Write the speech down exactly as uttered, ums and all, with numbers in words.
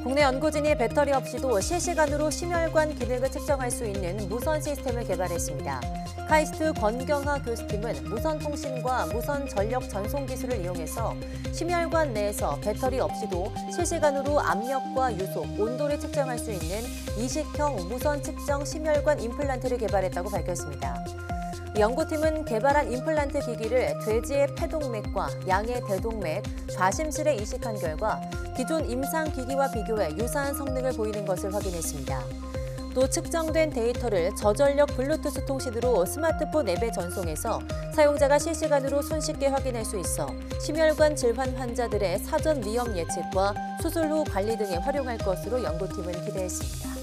국내 연구진이 배터리 없이도 실시간으로 심혈관 기능을 측정할 수 있는 무선 시스템을 개발했습니다. 카이스트 권경하 교수팀은 무선 통신과 무선 전력 전송 기술을 이용해서 심혈관 내에서 배터리 없이도 실시간으로 압력과 유속, 온도를 측정할 수 있는 이식형 무선 측정 심혈관 임플란트를 개발했다고 밝혔습니다. 연구팀은 개발한 임플란트 기기를 돼지의 폐동맥과 양의 대동맥, 좌심실에 이식한 결과 기존 임상 기기와 비교해 유사한 성능을 보이는 것을 확인했습니다. 또 측정된 데이터를 저전력 블루투스 통신으로 스마트폰 앱에 전송해서 사용자가 실시간으로 손쉽게 확인할 수 있어 심혈관 질환 환자들의 사전 위험 예측과 수술 후 관리 등에 활용할 것으로 연구팀은 기대했습니다.